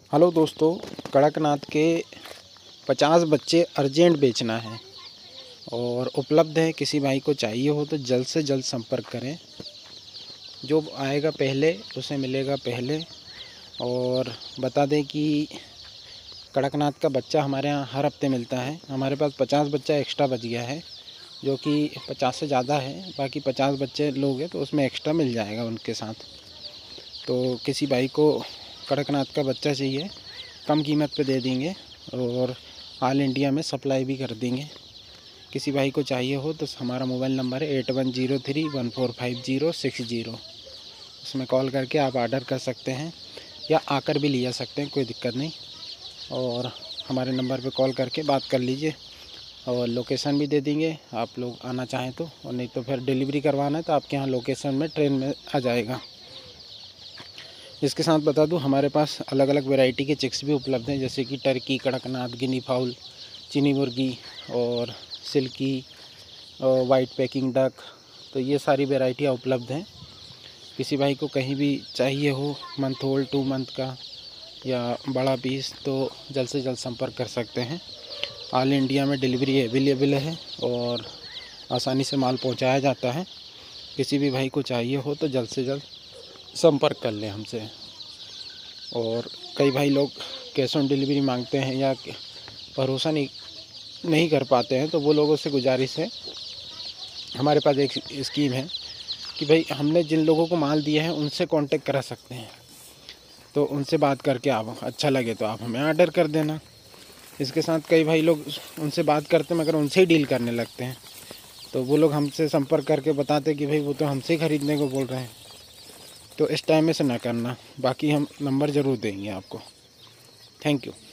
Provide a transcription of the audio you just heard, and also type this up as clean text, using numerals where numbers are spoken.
Hello दोस्तों, कड़कनाथ के 50 बच्चे अर्जेंट बेचना है और उपलब्ध है। किसी भाई को चाहिए हो तो जल्द से जल्द संपर्क करें। जो आएगा पहले उसे मिलेगा पहले। और बता दें कि कड़कनाथ का बच्चा हमारे यहाँ हर हफ्ते मिलता है। हमारे पास 50 बच्चा एक्स्ट्रा बच गया है, जो कि 50 से ज़्यादा है। बाकी 50 बच्चे लोग हैं तो उसमें एक्स्ट्रा मिल जाएगा उनके साथ। तो किसी भाई को कड़कनाथ का बच्चा चाहिए, कम कीमत पे दे देंगे और ऑल इंडिया में सप्लाई भी कर देंगे। किसी भाई को चाहिए हो तो हमारा मोबाइल नंबर है 8103145060। उसमें कॉल करके आप ऑर्डर कर सकते हैं या आकर भी ले जा सकते हैं, कोई दिक्कत नहीं। और हमारे नंबर पे कॉल करके बात कर लीजिए और लोकेशन भी दे देंगे, आप लोग आना चाहें तो। और नहीं तो फिर डिलीवरी करवाना है तो आपके यहाँ लोकेशन में ट्रेन में आ जाएगा। इसके साथ बता दूं, हमारे पास अलग अलग वैरायटी के चिक्स भी उपलब्ध हैं, जैसे कि टर्की, कड़कनाथ, गिनी फाउल, चीनी मुर्गी और सिल्की और वाइट पैकिंग डक। तो ये सारी वैरायटियाँ उपलब्ध हैं। किसी भाई को कहीं भी चाहिए हो, मंथ ओल्ड 2 मंथ का या बड़ा पीस, तो जल्द से जल्द संपर्क कर सकते हैं। ऑल इंडिया में डिलीवरी अवेलेबल है और आसानी से माल पहुंचाया जाता है। किसी भी भाई को चाहिए हो तो जल्द से जल्द संपर्क कर लें हमसे। और कई भाई लोग कैश ऑन डिलीवरी मांगते हैं या भरोसा नहीं कर पाते हैं, तो वो लोगों से गुजारिश है, हमारे पास एक स्कीम है कि भाई हमने जिन लोगों को माल दिया है उनसे कांटेक्ट करा सकते हैं। तो उनसे बात करके आप अच्छा लगे तो आप हमें ऑर्डर कर देना। इसके साथ कई भाई लोग उनसे बात करते हैं मगर उनसे ही डील करने लगते हैं, तो वो लोग हमसे संपर्क करके बताते कि भाई वो तो हमसे ही ख़रीदने को बोल रहे हैं। तो इस टाइम में से ना करना, बाकी हम नंबर ज़रूर देंगे आपको। Thank you.